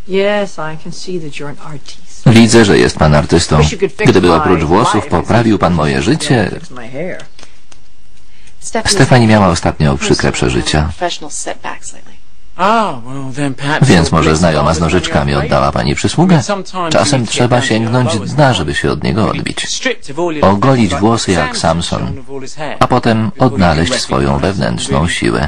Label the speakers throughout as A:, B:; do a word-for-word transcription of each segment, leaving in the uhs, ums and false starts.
A: Widzę, że jest pan artystą. Gdyby oprócz włosów poprawił pan moje życie... Stephanie miała ostatnio przykre przeżycia. Więc może znajoma z nożyczkami oddała pani przysługę? Czasem trzeba sięgnąć dna, żeby się od niego odbić. Ogolić włosy jak Samson, a potem odnaleźć swoją wewnętrzną siłę.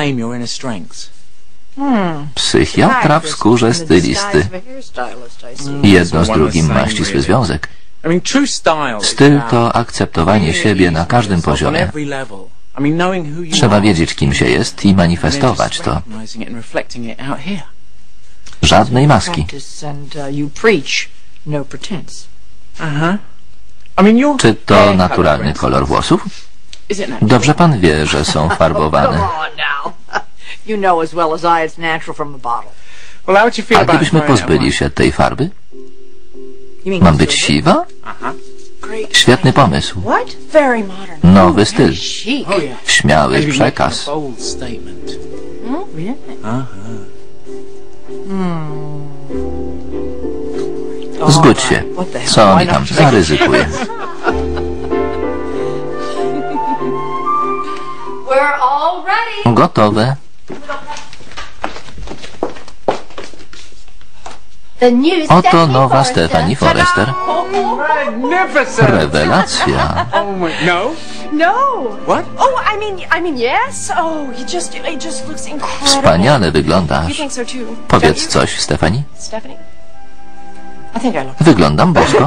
A: Psychiatra w skórze stylisty. Jedno z drugim ma ścisły związek. Styl to akceptowanie siebie na każdym poziomie. Trzeba wiedzieć, kim się jest i manifestować to. Żadnej maski. Czy to naturalny kolor włosów? Dobrze pan wie, że są farbowane. A gdybyśmy pozbyli się tej farby? Mam być siwa? Świetny pomysł. Nowy styl. Śmiały przekaz. Zgódź się. Co mi tam? Zaryzykuję. Gotowe. Oto nowa Stephanie Forrester. Rewelacja. Wspaniale wyglądasz. Powiedz coś, Stephanie. Wyglądam bosko.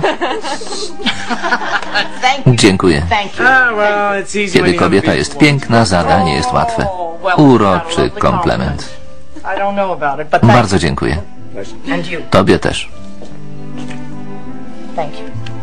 A: Dziękuję. Kiedy kobieta jest piękna, zadanie jest łatwe. Uroczy komplement. Bardzo dziękuję. Tobie też.